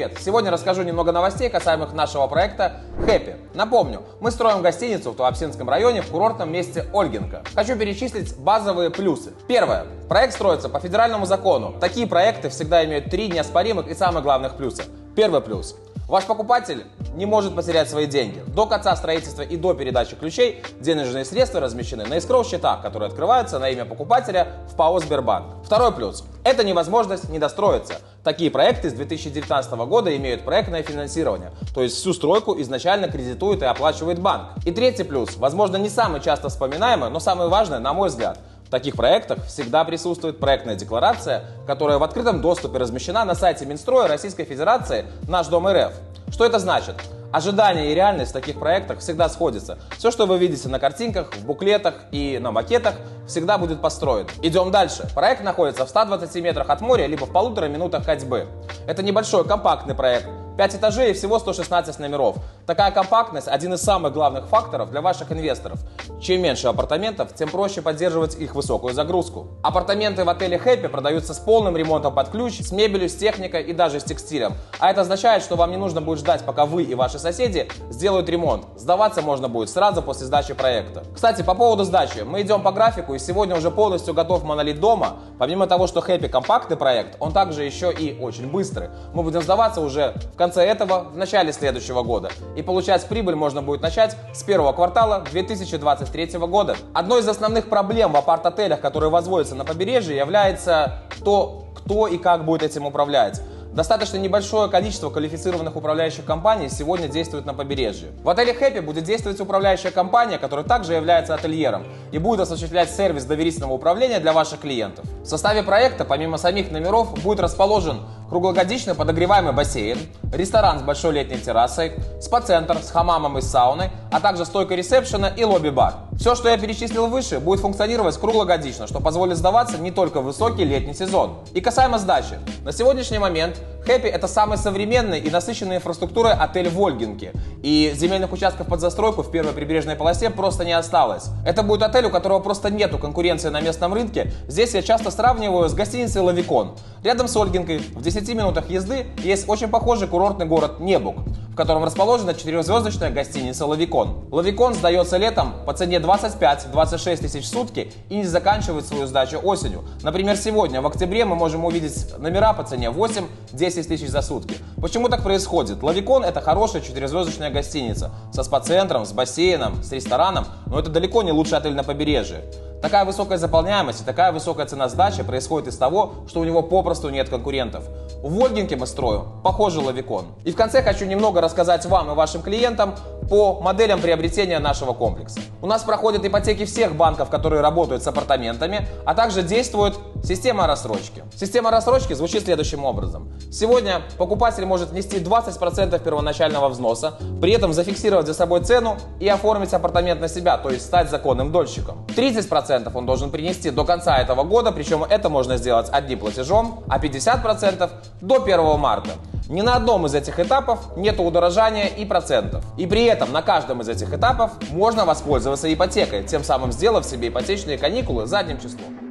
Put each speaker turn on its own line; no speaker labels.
привет! Сегодня расскажу немного новостей, касаемых нашего проекта Happy. Напомню, мы строим гостиницу в Туапсинском районе в курортном месте Ольгинка. Хочу перечислить базовые плюсы. Первое. Проект строится по федеральному закону. Такие проекты всегда имеют 3 неоспоримых и самых главных плюса. Первый плюс. Ваш покупатель не может потерять свои деньги. До конца строительства и до передачи ключей денежные средства размещены на эскроу-счетах, которые открываются на имя покупателя в ПАО «Сбербанк». Второй плюс. Это невозможность недостроиться. Такие проекты с 2019 года имеют проектное финансирование, то есть всю стройку изначально кредитует и оплачивает банк. И третий плюс, возможно, не самый часто вспоминаемый, но самый важный, на мой взгляд. В таких проектах всегда присутствует проектная декларация, которая в открытом доступе размещена на сайте Минстроя Российской Федерации «Наш Дом РФ». Что это значит? Ожидания и реальность в таких проектах всегда сходятся. Все, что вы видите на картинках, в буклетах и на макетах, всегда будет построено. Идем дальше. Проект находится в 120 метрах от моря, либо в 1,5 минутах ходьбы. Это небольшой компактный проект. 5 этажей и всего 116 номеров. Такая компактность – один из самых главных факторов для ваших инвесторов. Чем меньше апартаментов, тем проще поддерживать их высокую загрузку. Апартаменты в отеле Happy продаются с полным ремонтом под ключ, с мебелью, с техникой и даже с текстилем. А это означает, что вам не нужно будет ждать, пока вы и ваши соседи сделают ремонт. Сдаваться можно будет сразу после сдачи проекта. Кстати, по поводу сдачи. Мы идем по графику, и сегодня уже полностью готов монолит дома. Помимо того, что Happy компактный проект, он также еще и очень быстрый. Мы будем сдаваться уже в конце этого, в начале следующего года. И получать прибыль можно будет начать с первого квартала 2023 года. Одной из основных проблем в апарт-отелях, которые возводятся на побережье, является то, кто и как будет этим управлять. Достаточно небольшое количество квалифицированных управляющих компаний сегодня действует на побережье. В отеле Happy будет действовать управляющая компания, которая также является ательером и будет осуществлять сервис доверительного управления для ваших клиентов. В составе проекта, помимо самих номеров, будет расположен круглогодичный подогреваемый бассейн, ресторан с большой летней террасой, спа-центр с хамамом и сауной, а также стойка ресепшена и лобби-бар. Все, что я перечислил выше, будет функционировать круглогодично, что позволит сдаваться не только в высокий летний сезон. И касаемо сдачи. На сегодняшний момент Happy – это самый современный и насыщенный инфраструктурой отель в Ольгинке. И земельных участков под застройку в первой прибрежной полосе просто не осталось. Это будет отель, у которого просто нету конкуренции на местном рынке. Здесь я часто сравниваю с гостиницей «Лавикон». Рядом с Ольгинкой, в 10 минутах езды, есть очень похожий курортный город Небук, в котором расположена 4-звездочная гостиница «Лавикон». «Лавикон» сдается летом по цене 25-26 тысяч в сутки и не заканчивает свою сдачу осенью. Например, сегодня, в октябре, мы можем увидеть номера по цене 8-10 тысяч за сутки. Почему так происходит? «Лавикон» — это хорошая 4-звездочная гостиница со спа-центром, с бассейном, с рестораном, но это далеко не лучший отель на побережье. Такая высокая заполняемость и такая высокая цена сдачи происходит из того, что у него попросту нет конкурентов. В Ольгинке мы строим похожий «Лавикон». И в конце хочу немного рассказать вам и вашим клиентам по моделям приобретения нашего комплекса. У нас проходят ипотеки всех банков, которые работают с апартаментами, а также действует система рассрочки. Система рассрочки звучит следующим образом. Сегодня покупатель может внести 20% первоначального взноса, при этом зафиксировать за собой цену и оформить апартамент на себя, то есть стать законным дольщиком. 30% он должен принести до конца этого года, причем это можно сделать одним платежом, а 50% до 1 марта. Ни на одном из этих этапов нет удорожания и процентов. И при этом на каждом из этих этапов можно воспользоваться ипотекой, тем самым сделав себе ипотечные каникулы задним числом.